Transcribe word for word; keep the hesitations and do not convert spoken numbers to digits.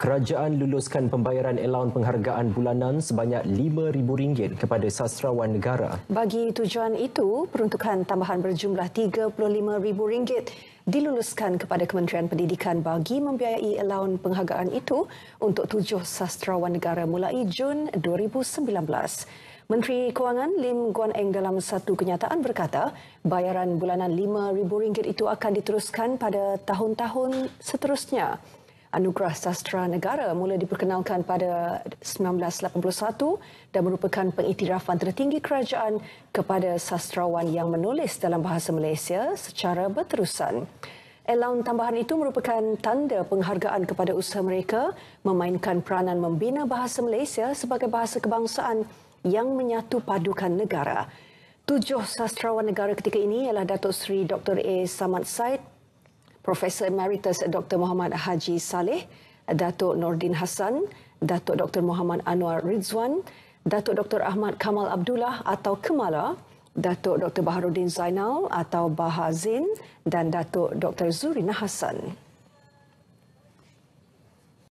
Kerajaan luluskan pembayaran allaun penghargaan bulanan sebanyak lima ribu ringgit kepada sastrawan negara. Bagi tujuan itu, peruntukan tambahan berjumlah tiga puluh lima ribu ringgit diluluskan kepada Kementerian Pendidikan bagi membiayai allaun penghargaan itu untuk tujuh sastrawan negara mulai Jun dua ribu sembilan belas. Menteri Kewangan Lim Guan Eng dalam satu kenyataan berkata, bayaran bulanan lima ribu ringgit itu akan diteruskan pada tahun-tahun seterusnya. Anugerah Sastra Negara mula diperkenalkan pada seribu sembilan ratus lapan puluh satu dan merupakan pengiktirafan tertinggi kerajaan kepada sastrawan yang menulis dalam bahasa Malaysia secara berterusan. Allaun tambahan itu merupakan tanda penghargaan kepada usaha mereka memainkan peranan membina bahasa Malaysia sebagai bahasa kebangsaan yang menyatu padukan negara. Tujuh sastrawan negara ketika ini ialah Datuk Seri Doktor A. Samad Said, Profesor Emeritus Doktor Muhammad Haji Saleh, Datuk Nordin Hassan, Datuk Doktor Muhammad Anwar Rizwan, Datuk Doktor Ahmad Kamal Abdullah atau Kemala, Datuk Doktor Baharudin Zainal atau Bahar Zain dan Datuk Doktor Zurina Hassan.